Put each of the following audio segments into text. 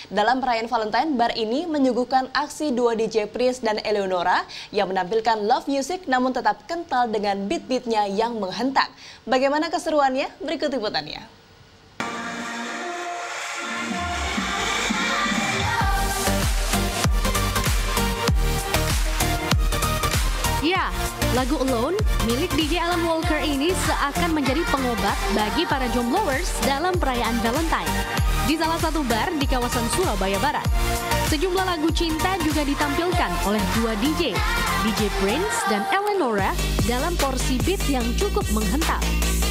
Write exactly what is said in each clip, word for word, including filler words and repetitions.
Dalam perayaan Valentine, bar ini menyuguhkan aksi dua D J Pris dan Eleonora yang menampilkan love music namun tetap kental dengan beat-beatnya yang menghentak. Bagaimana keseruannya? Berikut liputannya. Ya, lagu Alone milik D J Alan Walker ini seakan menjadi pengobat bagi para jombloers dalam perayaan Valentine di salah satu bar di kawasan Surabaya Barat. Sejumlah lagu cinta juga ditampilkan oleh dua D J, D J Prince dan Eleonora dalam porsi beat yang cukup menghentak.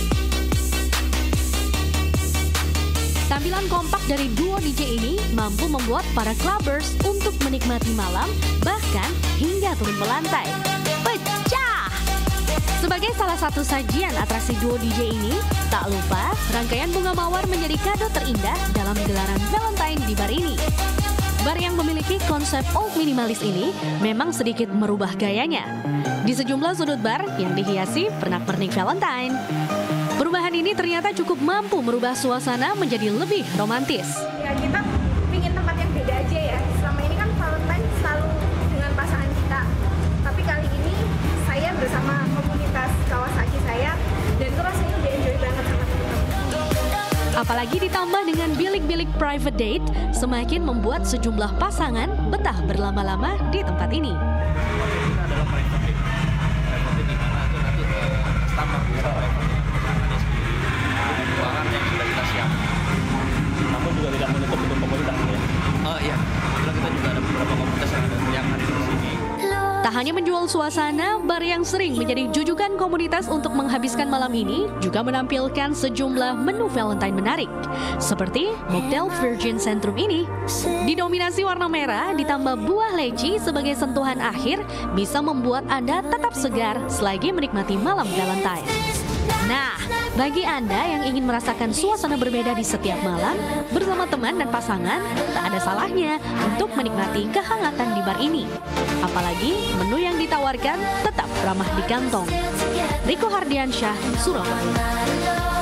Tampilan kompak dari duo D J ini mampu membuat para clubbers untuk menikmati malam, bahkan hingga turun melantai. Pecah! Sebagai salah satu sajian atraksi duo D J ini, tak lupa rangkaian bunga mawar menjadi kado terindah dalam gelaran Valentine di bar ini. Bar yang memiliki konsep old minimalis ini memang sedikit merubah gayanya di sejumlah sudut bar yang dihiasi pernak-pernik Valentine. Perubahan ini ternyata cukup mampu merubah suasana menjadi lebih romantis. Ya, kita pingin tempat yang beda aja ya. Selama ini kan Valentine selalu dengan pasangan kita. Tapi kali ini saya bersama komunitas Kawasaki saya, dan itu rasanya udah enjoy banget sama teman-teman. Apalagi ditambah dengan bilik-bilik private date, semakin membuat sejumlah pasangan betah berlama-lama di tempat ini. Namun juga tidak menutup untuk komunitas ya. Oh iya, kebetulan kita juga ada beberapa komunitas yang, yang hadir di sini. Tak hanya menjual suasana, bar yang sering menjadi jujukan komunitas untuk menghabiskan malam ini juga menampilkan sejumlah menu Valentine menarik. Seperti Mocktail Virgin Centrum ini. Didominasi warna merah ditambah buah leci sebagai sentuhan akhir bisa membuat Anda tetap segar selagi menikmati malam Valentine. Nah, bagi Anda yang ingin merasakan suasana berbeda di setiap malam bersama teman dan pasangan, tak ada salahnya untuk menikmati kehangatan di bar ini. Apalagi menu yang ditawarkan tetap ramah di kantong. Riko Hardiansyah, Surabaya.